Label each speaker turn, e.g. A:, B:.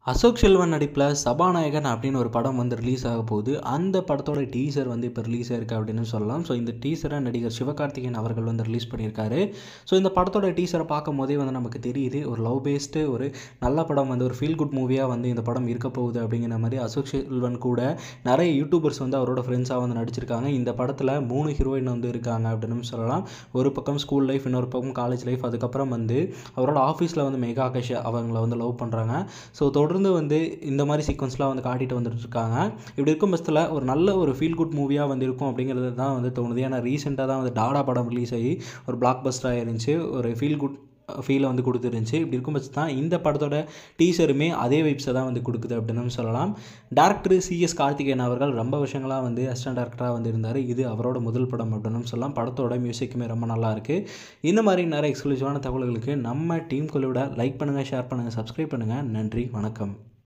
A: அசோக் செல்வன் நடிப்பில் சபாநாயகன் அப்படின்னு ஒரு படம் வந்து ரிலீஸ் ஆக போகுது. அந்த படத்தோட டீசர் வந்து இப்போ ரிலீஸ் ஆயிருக்கு அப்படின்னு சொல்லலாம். ஸோ இந்த டீசரை நடிகர் சிவகார்த்திகேயன் அவர்கள் வந்து ரிலீஸ் பண்ணியிருக்காரு. ஸோ இந்த படத்தோட டீசரை பார்க்கும் போதே வந்து நமக்கு தெரியுது, ஒரு லவ் பேஸ்டு ஒரு நல்ல படம் வந்து ஒரு ஃபீல் குட் மூவியாக வந்து இந்த படம் இருக்க போகுது அப்படிங்கிற மாதிரி. அசோக் செல்வன் கூட நிறைய யூடியூபர்ஸ் வந்து அவரோட ஃப்ரெண்ட்ஸாக வந்து நடிச்சிருக்காங்க. இந்த படத்தில் 3 ஹீரோயின் வந்து இருக்காங்க அப்படின்னு சொல்லலாம். ஒரு பக்கம் ஸ்கூல் லைஃப், இன்னொரு பக்கம் காலேஜ் லைஃப், அதுக்கப்புறம் வந்து அவரோட ஆஃபீஸில் வந்து மெகா ஆகாஷ் அவங்கள வந்து லவ் பண்ணுறாங்க. ஸோ தொடர்ந்து வந்து இந்த மாதிரி சீக்வன்ஸ்லாம் வந்து காட்டிட்டு வந்துட்டு இருக்காங்க. இப்படி இருக்கும் பட்சத்தில் ஒரு நல்ல ஒரு ஃபீல் குட் மூவியாக வந்து இருக்கும் அப்படிங்கிறது தான் வந்து தோணுது. ஏன்னா ரீசெண்டாக தான் வந்து டாடா படம் ரிலீஸ் ஆகி ஒரு பிளாக் பஸ்டராக இருந்துச்சு, ஒரு ஃபீல் குட் ஃபீலை வந்து கொடுத்துருந்துச்சு. இப்படி இருக்கும் பட்சம் தான் இந்த படத்தோட டீசருமே அதே வைப்ஸை தான் வந்து கொடுக்குது அப்படின்னு சொல்லலாம். டேரக்டர் சிஎஸ் கார்த்திகேயன் அவர்கள் ரொம்ப வருஷங்களாக வந்து அசிஸ்டன்ட் டேரக்டராக வந்து இருந்தார். இது அவரோட முதல் படம் அப்படின்னு சொல்லலாம். படத்தோட மியூசிக்குமே ரொம்ப நல்லா இருக்குது. இந்த மாதிரி நிறைய எக்ஸ்க்ளூசிவான தகவல்களுக்கு நம்ம டீம் குழுவோட லைக் பண்ணுங்கள், ஷேர் பண்ணுங்கள், சப்ஸ்கிரைப் பண்ணுங்கள். நன்றி, வணக்கம்.